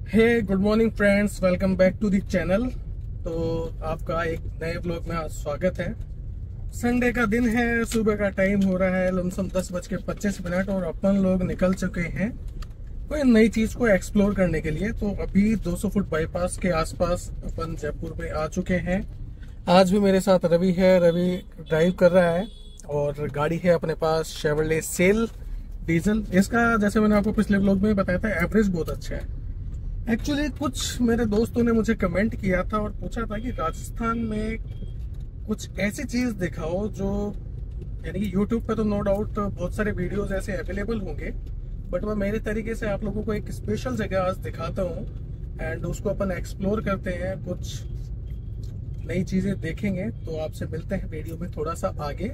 Hey good morning friends, welcome back to the channel. तो आपका एक नए ब्लॉग में आज स्वागत है। संडे का दिन है, सुबह का टाइम हो रहा है लमसम 10:25 और अपन लोग निकल चुके हैं कोई नई चीज को एक्सप्लोर करने के लिए। तो अभी 200 फुट बाईपास के आसपास अपन जयपुर में आ चुके हैं। आज भी मेरे साथ रवि है। रवि ड्राइव कर रहा है और गाड़ी है अपने पास शेवरले सेल डीजल। इसका जैसे मैंने आपको पिछले ब्लॉग में बताया था, एवरेज बहुत अच्छा है। एक्चुअली कुछ मेरे दोस्तों ने मुझे कमेंट किया था और पूछा था कि राजस्थान में कुछ ऐसी चीज दिखाओ जो, यानी कि यूट्यूब पे तो नो डाउट बहुत सारे वीडियोस ऐसे अवेलेबल होंगे, बट मैं मेरे तरीके से आप लोगों को एक स्पेशल जगह आज दिखाता हूँ एंड उसको अपन एक्सप्लोर करते हैं, कुछ नई चीजें देखेंगे। तो आपसे मिलते हैं वीडियो में थोड़ा सा आगे।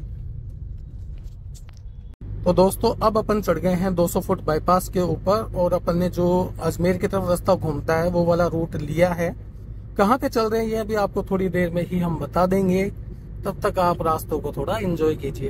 तो दोस्तों अब अपन चढ़ गए हैं 200 फुट बाईपास के ऊपर और अपन ने जो अजमेर की तरफ रास्ता घूमता है वो वाला रूट लिया है। कहाँ पे चल रहे हैं ये अभी आपको थोड़ी देर में ही हम बता देंगे, तब तक आप रास्तों को थोड़ा एंजॉय कीजिए।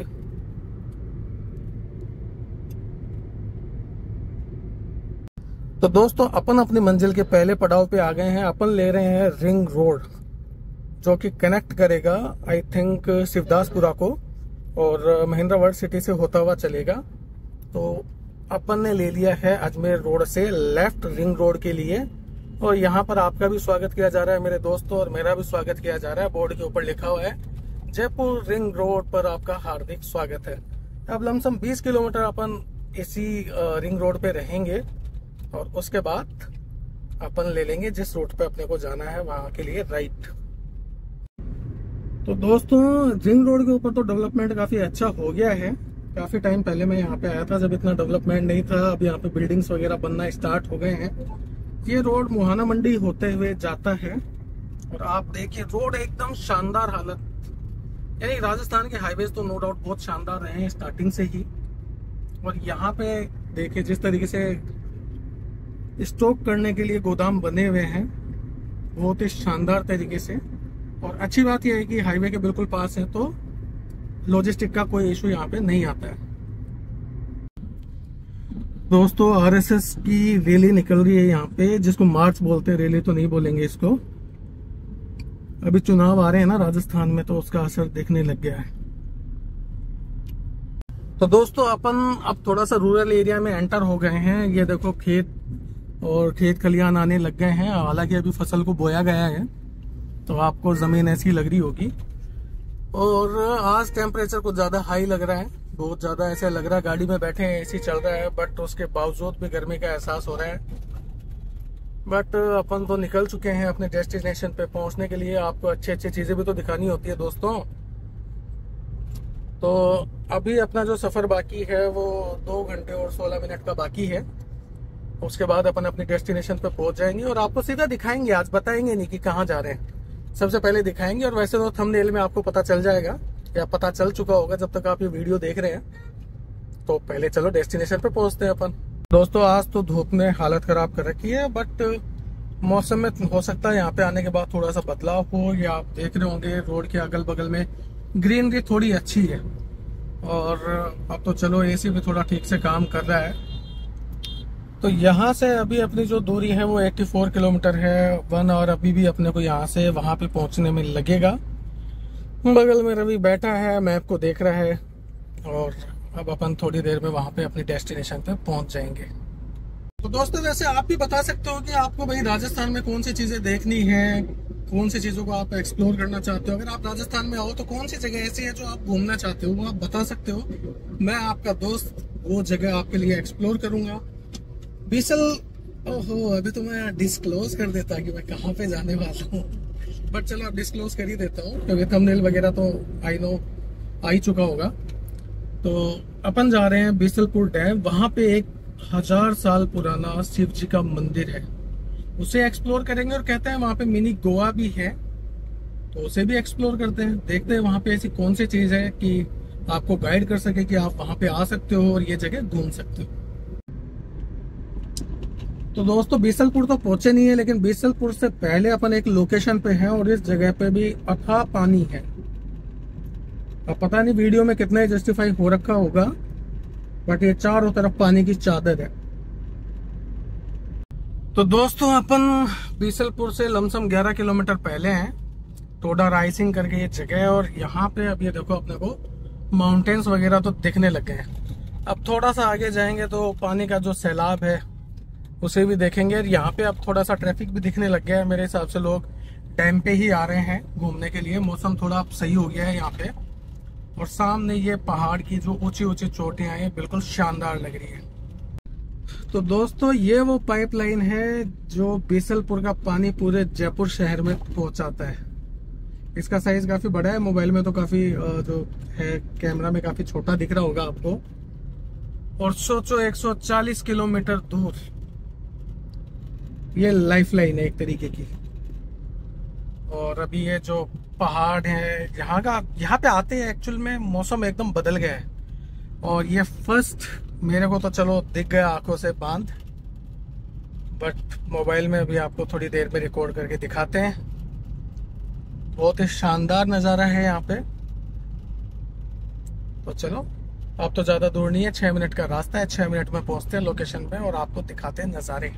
तो दोस्तों अपन अपनी मंजिल के पहले पड़ाव पे आ गए हैं। अपन ले रहे हैं रिंग रोड जो कि कनेक्ट करेगा आई थिंक शिवदासपुरा को और महिंद्रा वर्ल्ड सिटी से होता हुआ चलेगा। तो अपन ने ले लिया है अजमेर रोड से लेफ्ट रिंग रोड के लिए और यहाँ पर आपका भी स्वागत किया जा रहा है मेरे दोस्तों, और मेरा भी स्वागत किया जा रहा है। बोर्ड के ऊपर लिखा हुआ है जयपुर रिंग रोड पर आपका हार्दिक स्वागत है। अब लमसम 20 किलोमीटर अपन इसी रिंग रोड पे रहेंगे और उसके बाद अपन ले लेंगे जिस रूट पे अपने को जाना है वहां के लिए राइट। तो दोस्तों रिंग रोड के ऊपर तो डेवलपमेंट काफी अच्छा हो गया है। काफी टाइम पहले मैं यहाँ पे आया था जब इतना डेवलपमेंट नहीं था। अब यहाँ पे बिल्डिंग्स वगैरह बनना स्टार्ट हो गए हैं। ये रोड मुहाना मंडी होते हुए जाता है और आप देखिए रोड एकदम शानदार हालत, यानी राजस्थान के हाईवेज तो नो डाउट बहुत शानदार रहे हैं स्टार्टिंग से ही। और यहाँ पे देखिए जिस तरीके से स्टॉक करने के लिए गोदाम बने हुए हैं बहुत ही शानदार तरीके से। और अच्छी बात यह है कि हाईवे के बिल्कुल पास है तो लॉजिस्टिक का कोई इशू यहाँ पे नहीं आता है। दोस्तों आरएसएस की रैली निकल रही है यहाँ पे, जिसको मार्च बोलते हैं, रैली तो नहीं बोलेंगे इसको। अभी चुनाव आ रहे हैं ना राजस्थान में, तो उसका असर देखने लग गया है। तो दोस्तों अपन अब थोड़ा सा रूरल एरिया में एंटर हो गए हैं। ये देखो खेत और खेत खलियान आने लग गए हैं। हालांकि अभी फसल को बोया गया है तो आपको जमीन ऐसी लग रही होगी। और आज टेम्परेचर कुछ ज्यादा हाई लग रहा है, बहुत ज्यादा ऐसा लग रहा है गाड़ी में बैठे हैं एसी चल रहा है, बट उसके बावजूद भी गर्मी का एहसास हो रहा है। बट अपन तो निकल चुके हैं अपने डेस्टिनेशन पे पहुंचने के लिए। आपको अच्छी अच्छी चीजें भी तो दिखानी होती है दोस्तों। तो अभी अपना जो सफर बाकी है वो 2 घंटे और 16 मिनट का बाकी है। उसके बाद अपन अपनी डेस्टिनेशन पे पहुंच जाएंगे और आपको सीधा दिखाएंगे, आज बताएंगे नहीं कि कहाँ जा रहे हैं, सबसे पहले दिखाएंगे। और वैसे तो थंबनेल में आपको पता चल जाएगा या पता चल चुका होगा जब तक आप ये वीडियो देख रहे हैं। तो पहले चलो डेस्टिनेशन पे पहुंचते हैं अपन। दोस्तों आज तो धूप ने हालत खराब कर रखी है, बट मौसम में हो सकता है यहाँ पे आने के बाद थोड़ा सा बदलाव हो। या आप देख रहे होंगे रोड के अगल बगल में ग्रीनरी थोड़ी अच्छी है और अब तो चलो एसी भी थोड़ा ठीक से काम कर रहा है। तो यहाँ से अभी अपनी जो दूरी है वो 84 किलोमीटर है। 1 और अभी भी अपने को यहाँ से वहां पे पहुंचने में लगेगा। बगल में रवि बैठा है, मैप को देख रहा है और अब अपन थोड़ी देर में वहां पे अपनी डेस्टिनेशन पे पहुंच जाएंगे। तो दोस्तों वैसे आप भी बता सकते हो कि आपको भाई राजस्थान में कौन सी चीजें देखनी है, कौन सी चीजों को आप एक्सप्लोर करना चाहते हो। अगर आप राजस्थान में आओ तो कौन सी जगह ऐसी है जो आप घूमना चाहते हो वो आप बता सकते हो। मैं आपका दोस्त वो जगह आपके लिए एक्सप्लोर करूंगा। बीसल, ओहो अभी तो मैं डिस्क्लोज कर देता कि मैं कहाँ पे जाने वाला हूँ, बट चलो अब डिस्क्लोज कर ही देता हूँ क्योंकि थंबनेल वगैरह तो आई नो आ ही चुका होगा। तो अपन जा रहे हैं बीसलपुर डैम। वहां पे 1000 साल पुराना शिव जी का मंदिर है, उसे एक्सप्लोर करेंगे। और कहते हैं वहां पे मिनी गोवा भी है, तो उसे भी एक्सप्लोर करते हैं। देखते हैं वहां पे ऐसी कौन सी चीज है कि आपको गाइड कर सके कि आप वहां पे आ सकते हो और ये जगह घूम सकते हो। तो दोस्तों बीसलपुर तो पहुंचे नहीं है, लेकिन बीसलपुर से पहले अपन एक लोकेशन पे हैं और इस जगह पे भी अथाह पानी है। अब पता नहीं वीडियो में कितना जस्टिफाई हो रखा होगा, बट ये चारों तरफ पानी की चादर है। तो दोस्तों अपन बीसलपुर से लमसम 11 किलोमीटर पहले हैं। टोडा राइसिंग करके ये जगह है और यहाँ पे अब ये देखो अपने को माउंटेन्स वगैरह तो दिखने लगे हैं। अब थोड़ा सा आगे जाएंगे तो पानी का जो सैलाब है उसे भी देखेंगे। और यहाँ पे अब थोड़ा सा ट्रैफिक भी दिखने लग गया है। मेरे हिसाब से लोग डैम पे ही आ रहे हैं घूमने के लिए। मौसम थोड़ा सही हो गया है यहाँ पे। और सामने ये पहाड़ की जो ऊंची ऊंची चोटियां हैं बिल्कुल शानदार लग रही है। तो दोस्तों ये वो पाइपलाइन है जो बीसलपुर का पानी पूरे जयपुर शहर में पहुंचाता है। इसका साइज काफी बड़ा है। मोबाइल में तो काफी जो है कैमरा में काफी छोटा दिख रहा होगा आपको। और सोचो 140 किलोमीटर दूर ये लाइफलाइन है एक तरीके की। और अभी ये जो पहाड़ है यहाँ पे आते हैं एक्चुअल में मौसम एकदम बदल गया है। और ये फर्स्ट मेरे को तो चलो दिख गया आंखों से बांध, बट मोबाइल में अभी आपको थोड़ी देर में रिकॉर्ड करके दिखाते हैं। बहुत ही शानदार नज़ारा है यहाँ पे। तो चलो अब तो ज़्यादा दूर नहीं है, 6 मिनट का रास्ता है। 6 मिनट में पहुँचते हैं लोकेशन पे और आपको दिखाते हैं नज़ारे।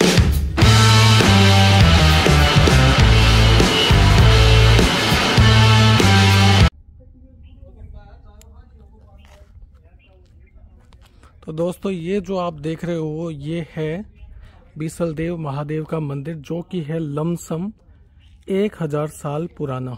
तो दोस्तों ये जो आप देख रहे हो ये है बीसलदेव महादेव का मंदिर, जो कि है लमसम 1000 साल पुराना।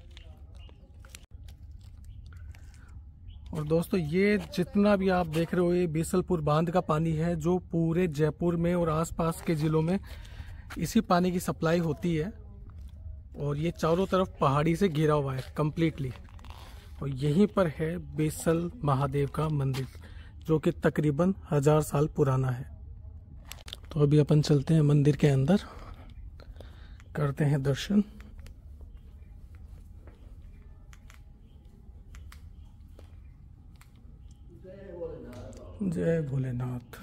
और दोस्तों ये जितना भी आप देख रहे हो ये बीसलपुर बांध का पानी है, जो पूरे जयपुर में और आसपास के जिलों में इसी पानी की सप्लाई होती है। और ये चारों तरफ पहाड़ी से घिरा हुआ है कंप्लीटली। और यहीं पर है बीसल महादेव का मंदिर, जो कि तकरीबन 1000 साल पुराना है। तो अभी अपन चलते हैं मंदिर के अंदर, करते हैं दर्शन। जय भोलेनाथ।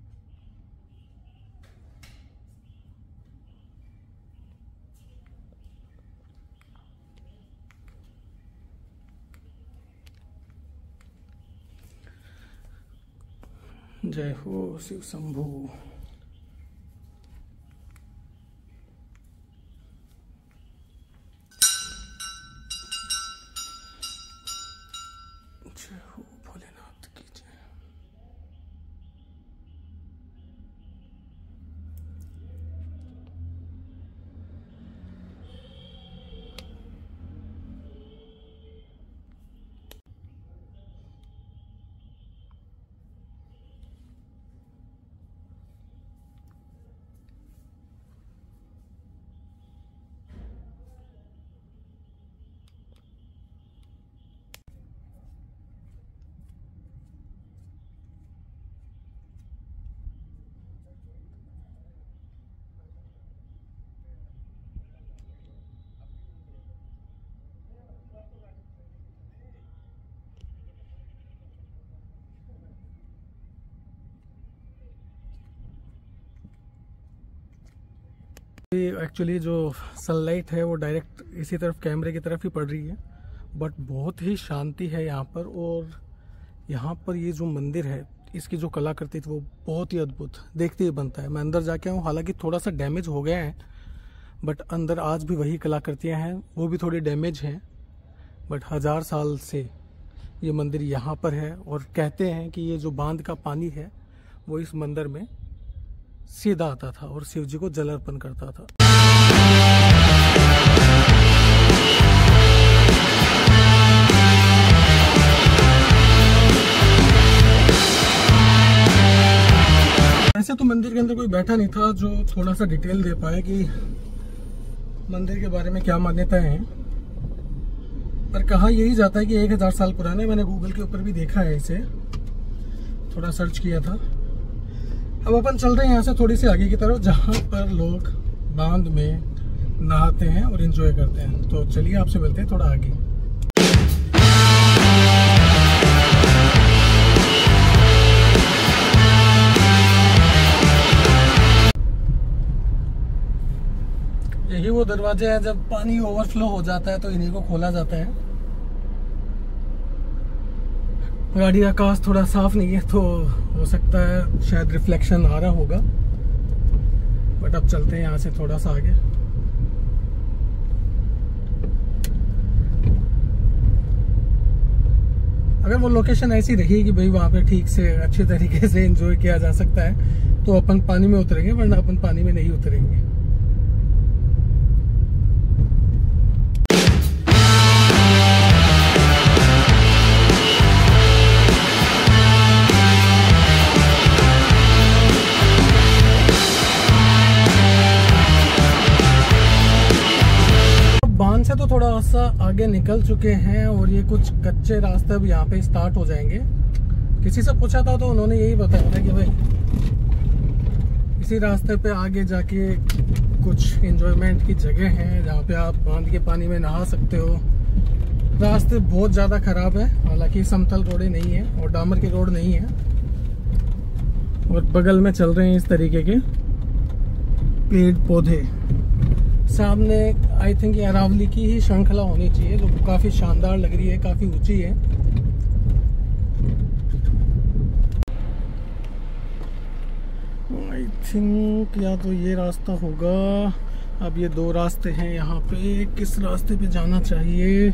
जय हो शिव शंभू। जय हो भोलेनाथ की जय। एक्चुअली जो सनलाइट है वो डायरेक्ट इसी तरफ कैमरे की तरफ ही पड़ रही है, बट बहुत ही शांति है यहाँ पर। और यहाँ पर ये जो मंदिर है इसकी जो कलाकृति थी वो बहुत ही अद्भुत देखते ही बनता है। मैं अंदर जाके आऊँ, हालांकि थोड़ा सा डैमेज हो गया है, बट अंदर आज भी वही कलाकृतियाँ हैं, वो भी थोड़ी डैमेज हैं। बट 1000 साल से ये मंदिर यहाँ पर है। और कहते हैं कि ये जो बांध का पानी है वो इस मंदिर में सीधा आता था और शिव जी को जल अर्पण करता था। वैसे तो मंदिर के अंदर कोई बैठा नहीं था जो थोड़ा सा डिटेल दे पाए कि मंदिर के बारे में क्या मान्यताएं हैं, पर कहा यही जाता है कि 1000 साल पुराने। मैंने गूगल के ऊपर भी देखा है, इसे थोड़ा सर्च किया था। अब अपन चल रहे हैं यहाँ से थोड़ी सी आगे की तरफ, जहाँ पर लोग बांध में नहाते हैं और एंजॉय करते हैं। तो चलिए आपसे मिलते हैं थोड़ा आगे। यही वो दरवाजे हैं, जब पानी ओवरफ्लो हो जाता है तो इन्हीं को खोला जाता है। गाड़ी का आकाश थोड़ा साफ नहीं है तो हो सकता है शायद रिफ्लेक्शन आ रहा होगा, बट अब चलते हैं यहाँ से थोड़ा सा आगे। अगर वो लोकेशन ऐसी रही कि भाई वहाँ पे ठीक से अच्छे तरीके से एंजॉय किया जा सकता है तो अपन पानी में उतरेंगे, वरना अपन पानी में नहीं उतरेंगे। बांध से तो थोड़ा सा आगे निकल चुके हैं और ये कुछ कच्चे रास्ते अब यहाँ पे स्टार्ट हो जाएंगे। किसी से पूछा था तो उन्होंने यही बताया था कि भाई इसी रास्ते पे आगे जाके कुछ एंजॉयमेंट की जगह है जहाँ पे आप बांध के पानी में नहा सकते हो। रास्ते बहुत ज़्यादा ख़राब है, हालांकि समतल रोडें नहीं है और डामर की रोड नहीं है। और बगल में चल रहे हैं इस तरीके के पेड़ पौधे। सामने आई थिंक ये अरावली की ही श्रृंखला होनी चाहिए जो काफ़ी शानदार लग रही है, काफ़ी ऊंची है। आई थिंक या तो ये रास्ता होगा। अब ये दो रास्ते हैं यहाँ पे, किस रास्ते पे जाना चाहिए?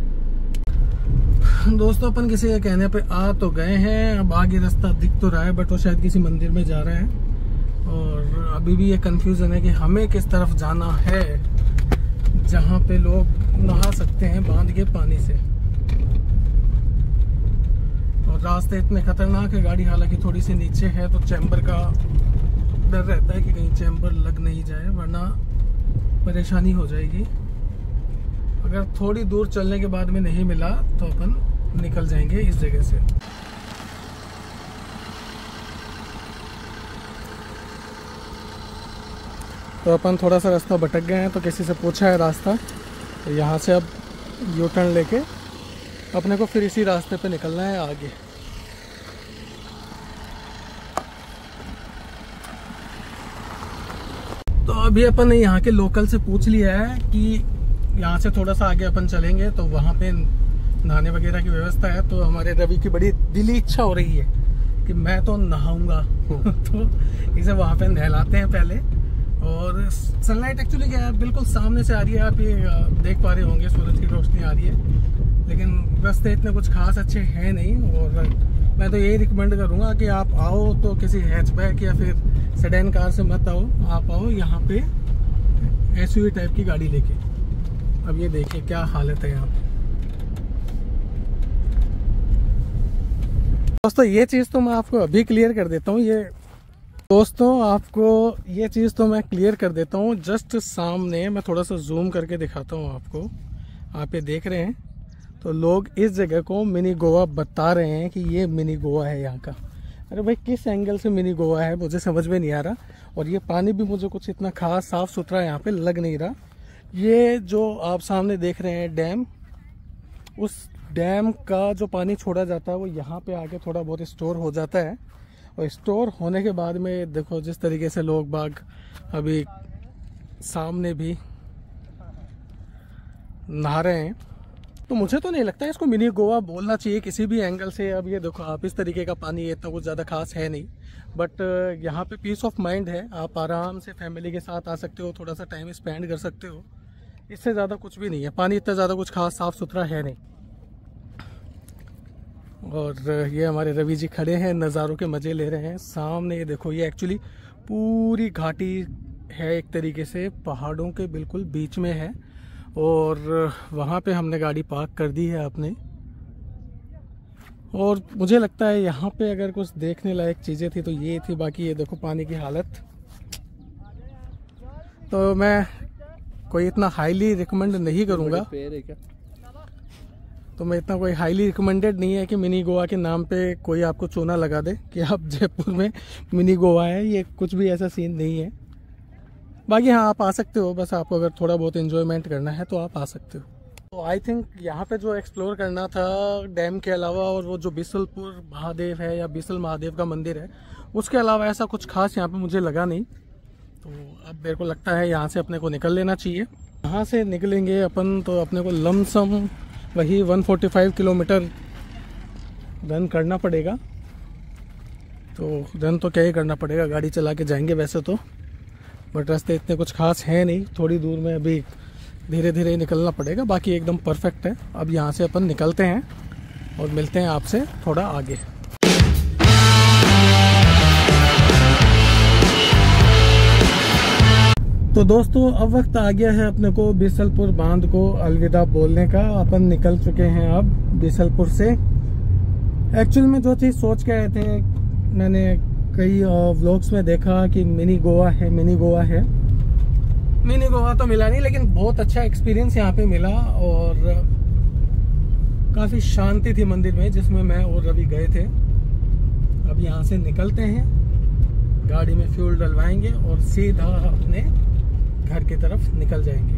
दोस्तों अपन किसी के कहने पे आ तो गए हैं, अब आगे रास्ता दिख तो रहा है बट वो शायद किसी मंदिर में जा रहे हैं और अभी भी ये कंफ्यूजन है कि हमें किस तरफ जाना है जहाँ पे लोग नहा सकते हैं बांध के पानी से। और रास्ते इतने खतरनाक है, गाड़ी हालांकि थोड़ी सी नीचे है तो चैम्बर का डर रहता है कि कहीं चैम्बर लग नहीं जाए, वरना परेशानी हो जाएगी। अगर थोड़ी दूर चलने के बाद में नहीं मिला तो अपन निकल जाएंगे इस जगह से। तो अपन थोड़ा सा रास्ता भटक गए हैं तो किसी से पूछा है रास्ता, तो यहाँ से अब यू टर्न लेके अपने को फिर इसी रास्ते पे निकलना है आगे। तो अभी अपन ने यहाँ के लोकल से पूछ लिया है कि यहाँ से थोड़ा सा आगे अपन चलेंगे तो वहाँ पे नहाने वगैरह की व्यवस्था है। तो हमारे रवि की बड़ी दिली इच्छा हो रही है कि मैं तो नहाऊंगा तो इसे वहाँ पे नहलाते हैं पहले। और सनलाइट एक्चुअली क्या है, बिल्कुल सामने से आ रही है, आप ये देख पा रहे होंगे सूरज की रोशनी आ रही है, लेकिन रास्ते इतने कुछ खास अच्छे हैं नहीं। और मैं तो यही रिकमेंड करूँगा कि आप आओ तो किसी हैचबैक या फिर सेडान कार से मत आओ, आप आओ यहाँ पे एसयूवी टाइप की गाड़ी लेके। अब ये देखिए क्या हालत है यहाँ पे। दोस्तों ये चीज़ तो मैं आपको अभी क्लियर कर देता हूँ, ये चीज़ तो मैं क्लियर कर देता हूँ। जस्ट सामने मैं थोड़ा सा जूम करके दिखाता हूँ आपको, आप ये देख रहे हैं तो लोग इस जगह को मिनी गोवा बता रहे हैं कि ये मिनी गोवा है यहाँ का। अरे भाई किस एंगल से मिनी गोवा है मुझे समझ में नहीं आ रहा। और ये पानी भी मुझे कुछ इतना खास साफ सुथरा यहाँ पे लग नहीं रहा। ये जो आप सामने देख रहे हैं डैम, उस डैम का जो पानी छोड़ा जाता है वो यहाँ पे आके थोड़ा बहुत स्टोर हो जाता है। और स्टोर होने के बाद में देखो जिस तरीके से लोग बाग अभी सामने भी नहा रहे हैं, तो मुझे तो नहीं लगता इसको मिनी गोवा बोलना चाहिए किसी भी एंगल से। अब ये देखो आप इस तरीके का पानी है, इतना कुछ ज़्यादा खास है नहीं, बट यहाँ पे पीस ऑफ माइंड है। आप आराम से फैमिली के साथ आ सकते हो, थोड़ा सा टाइम स्पेंड कर सकते हो, इससे ज़्यादा कुछ भी नहीं है। पानी इतना ज़्यादा कुछ खास साफ़ सुथरा है नहीं। और ये हमारे रवि जी खड़े हैं, नज़ारों के मज़े ले रहे हैं। सामने ये देखो, ये एक्चुअली पूरी घाटी है, एक तरीके से पहाड़ों के बिल्कुल बीच में है। और वहाँ पे हमने गाड़ी पार्क कर दी है अपने। और मुझे लगता है यहाँ पे अगर कुछ देखने लायक चीज़ें थी तो ये थी, बाकी ये देखो पानी की हालत। तो मैं कोई इतना हाईली रिकमेंड नहीं करूँगा, तो मैं इतना कोई हाईली रिकमेंडेड नहीं है कि मिनी गोवा के नाम पे कोई आपको चूना लगा दे कि आप जयपुर में मिनी गोवा है। ये कुछ भी ऐसा सीन नहीं है। बाकी हाँ आप आ सकते हो, बस आपको अगर थोड़ा बहुत एंजॉयमेंट करना है तो आप आ सकते हो। तो आई थिंक यहाँ पे जो एक्सप्लोर करना था डैम के अलावा, और वो जो बिसलपुर महादेव है या बिसल महादेव का मंदिर है, उसके अलावा ऐसा कुछ खास यहाँ पे मुझे लगा नहीं। तो अब मेरे को लगता है यहाँ से अपने को निकल लेना चाहिए। यहाँ से निकलेंगे अपन तो अपने को लमसम वही 145 किलोमीटर रन करना पड़ेगा। तो रन तो क्या ही करना पड़ेगा, गाड़ी चला के जाएंगे वैसे तो। बट रास्ते इतने कुछ खास है नहीं, थोड़ी दूर में अभी धीरे धीरे निकलना पड़ेगा, बाकी एकदम परफेक्ट है। अब यहाँ से अपन निकलते हैं और मिलते हैं आपसे थोड़ा आगे। तो दोस्तों अब वक्त आ गया है अपने को बीसलपुर बांध को अलविदा बोलने का। अपन निकल चुके हैं अब बीसलपुर से। एक्चुअल में जो चीज़ सोच के आए थे, मैंने कई व्लॉग्स में देखा कि मिनी गोवा है, मिनी गोवा है। मिनी गोवा तो मिला नहीं, लेकिन बहुत अच्छा एक्सपीरियंस यहाँ पे मिला और काफ़ी शांति थी मंदिर में, जिसमें मैं और रवि गए थे। अब यहाँ से निकलते हैं, गाड़ी में फ्यूल डलवाएंगे और सीधा अपने घर की तरफ निकल जाएंगे।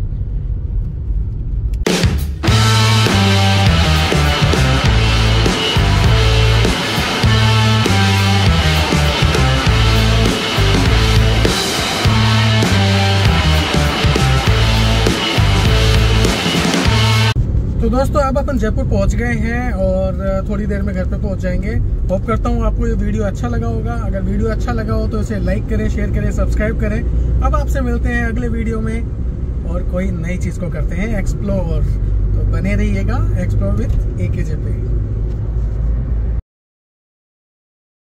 तो दोस्तों अब अपन जयपुर पहुंच गए हैं और थोड़ी देर में घर पे पहुंच जाएंगे। होप करता हूं आपको ये वीडियो अच्छा लगा होगा। अगर वीडियो अच्छा लगा हो तो इसे लाइक करें, शेयर करें, सब्सक्राइब करें। अब आपसे मिलते हैं अगले वीडियो में और कोई नई चीज़ को करते हैं एक्सप्लोर। तो बने रहिएगा एक्सप्लोर विद AKJ पे।